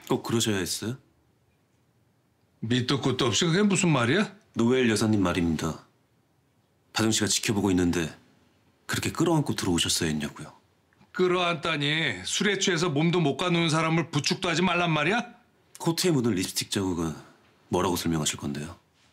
꼭 그러셔야 했어요? 밑도 끝도 없이 그게 무슨 말이야? 노엘 여사님 말입니다. 다정 씨가 지켜보고 있는데 그렇게 끌어안고 들어오셨어야 했냐고요. 끌어안다니 술에 취해서 몸도 못 가누는 사람을 부축도 하지 말란 말이야? 코트에 묻은 립스틱 자국은 뭐라고 설명하실 건데요?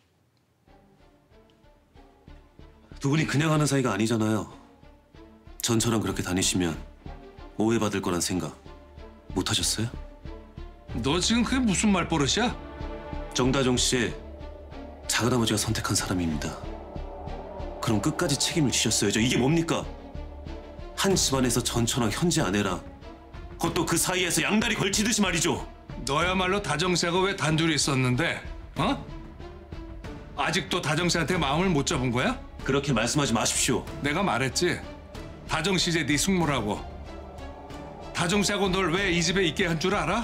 두 분이 그냥 하는 사이가 아니잖아요. 전처럼 그렇게 다니시면 오해받을 거란 생각 못 하셨어요? 너 지금 그게 무슨 말버릇이야? 정다정 씨, 작은아버지가 선택한 사람입니다. 그럼 끝까지 책임을 지셨어야죠. 이게 뭡니까? 한 집안에서 전처랑 현재 아내랑 그것도 그 사이에서 양다리 걸치듯이 말이죠. 너야말로 다정 씨하고 왜 단둘이 있었는데? 어? 아직도 다정 씨한테 마음을 못 잡은 거야? 그렇게 말씀하지 마십시오. 내가 말했지. 다정 씨 이제 네 숙모라고. 다정 씨하고 널 왜 이 집에 있게 한 줄 알아?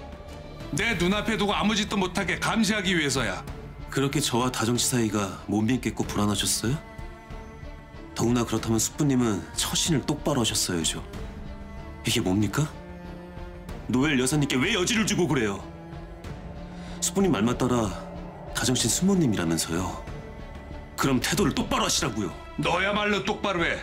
내 눈앞에 두고 아무 짓도 못하게 감시하기 위해서야. 그렇게 저와 다정 씨 사이가 못 믿겠고 불안하셨어요? 더구나 그렇다면 숙부님은 처신을 똑바로 하셨어야죠. 이게 뭡니까? 노엘 여사님께 왜 여지를 주고 그래요? 숙부님 말만 따라 다정 씨는 숙모님이라면서요. 그럼 태도를 똑바로 하시라고요. 너야말로 똑바로 해.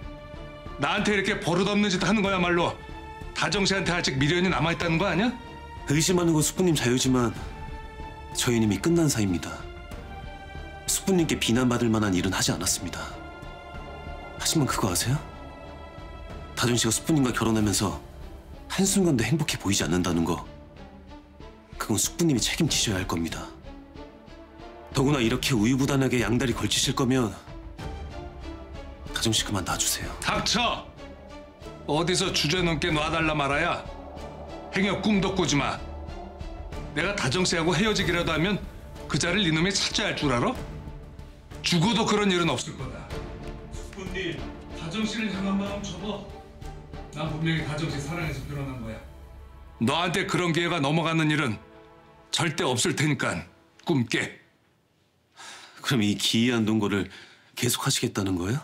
나한테 이렇게 버릇없는 짓 하는 거야말로 다정 씨한테 아직 미련이 남아있다는 거 아니야? 의심하는 건 숙부님 자유지만 저희는 이미 끝난 사이입니다. 숙부님께 비난받을 만한 일은 하지 않았습니다. 하지만 그거 아세요? 다정 씨가 숙부님과 결혼하면서 한순간도 행복해 보이지 않는다는 거, 그건 숙부님이 책임지셔야 할 겁니다. 더구나 이렇게 우유부단하게 양다리 걸치실 거면 다정 씨 그만 놔주세요. 닥쳐! 어디서 주제넘게 놔달라 말아야. 행여 꿈도 꾸지 마. 내가 다정 씨하고 헤어지기라도 하면 그 자리를 이놈이 차지할 줄 알아? 죽어도 그런 일은 없을 거다. 숙부님, 다정 씨를 향한 마음 접어. 난 분명히 다정 씨 사랑해서 결혼한 거야. 너한테 그런 기회가 넘어가는 일은 절대 없을 테니까 꿈 깨. 그럼 이 기이한 동거를 계속 하시겠다는 거예요?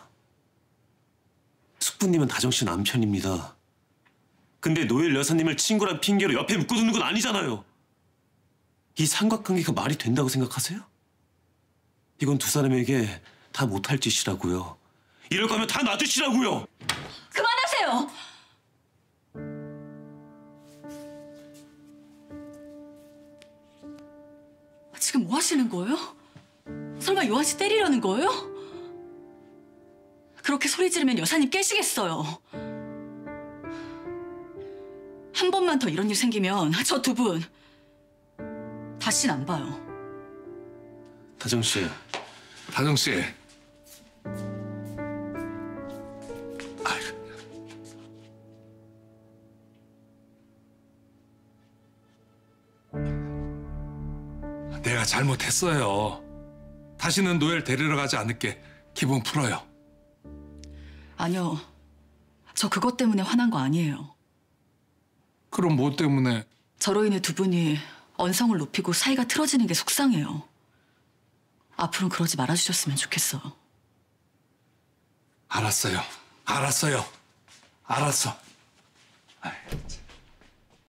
숙부님은 다정 씨 남편입니다. 근데 노엘 여사님을 친구란 핑계로 옆에 묶어두는 건 아니잖아요. 이 삼각관계가 말이 된다고 생각하세요? 이건 두 사람에게 다 못할 짓이라고요. 이럴 거면 다 놔두시라고요. 그만하세요. 지금 뭐 하시는 거예요? 설마 요한 씨 때리려는 거예요? 그렇게 소리 지르면 여사님 깨시겠어요. 한 번만 더 이런 일 생기면 저 두 분 다시는 안 봐요. 다정 씨. 다정 씨. 내가 잘못했어요. 다시는 노엘 데리러 가지 않을게. 기분 풀어요. 아니요. 저 그것 때문에 화난 거 아니에요. 그럼 뭐 때문에? 저로 인해 두 분이 언성을 높이고 사이가 틀어지는 게 속상해요. 앞으로는 그러지 말아주셨으면 좋겠어. 알았어요. 알았어요. 알았어. 아이, 참.